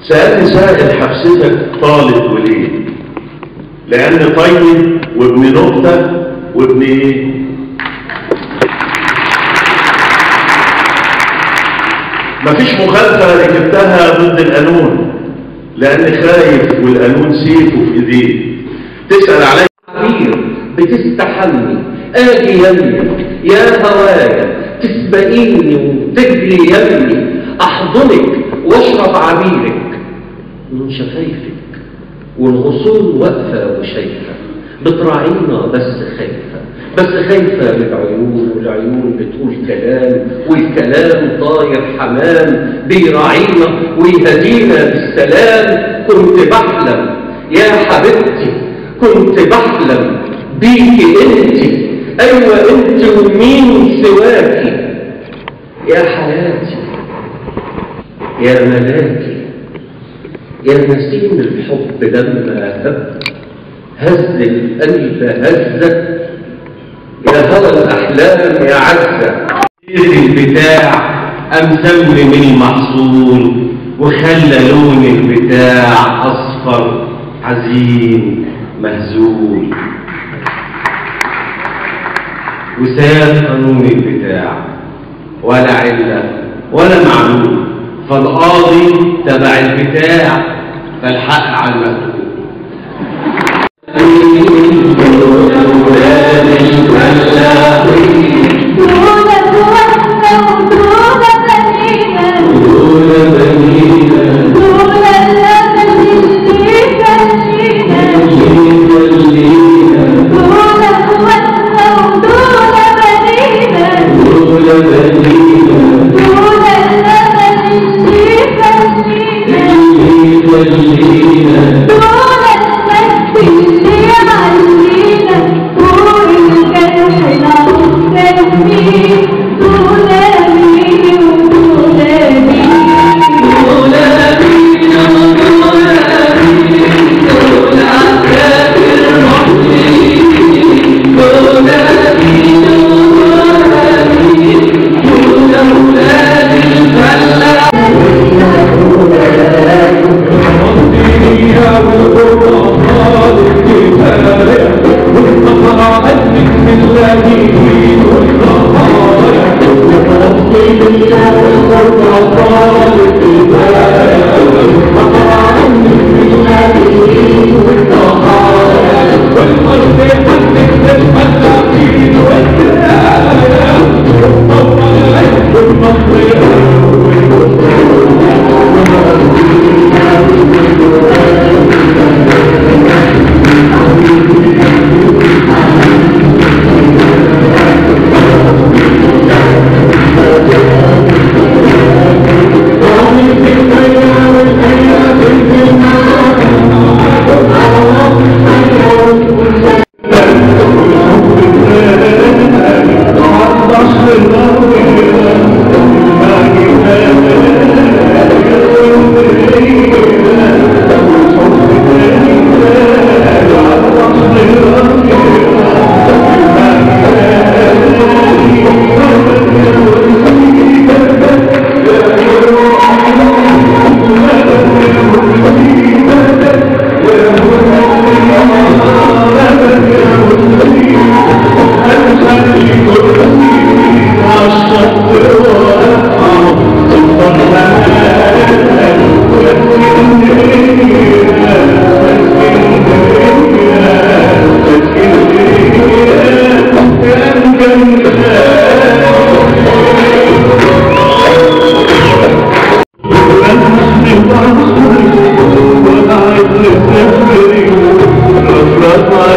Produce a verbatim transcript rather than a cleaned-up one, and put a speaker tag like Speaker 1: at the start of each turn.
Speaker 1: سألني سائل حبستك طالب وليه؟ لأن طيب وابن نكتة وابن ايه؟ مفيش مخالفة ركبتها ضد القانون، لأن خايف والقانون سيفه في ايديه. تسأل علي
Speaker 2: عبير بتستحمي اجي يمي يا هوايا تسبقيني وتجري يمي احضنك واشرب عبيرك من شفايفك والغصون واقفه وشايفه بتراعينا بس خايفه بس خايفه للعيون والعيون بتقول كلام والكلام طاير حمام بيراعينا ويهدينا بالسلام. كنت بحلم يا حبيبتي كنت بحلم بيكي انت ايوه انت ومين سواكي يا حياتي يا ملاكي يا نسيم الحب لما هب هز القلب هزة يا هوى الأحلام يا عزة. البتاع قام سمم المحصول وخلى لون البتاع أصفر حزين مهزول وساب قانون البتاع ولا علة ولا معلوم فالقاضي تبع البتاع فالحق على المكتوب.
Speaker 1: That's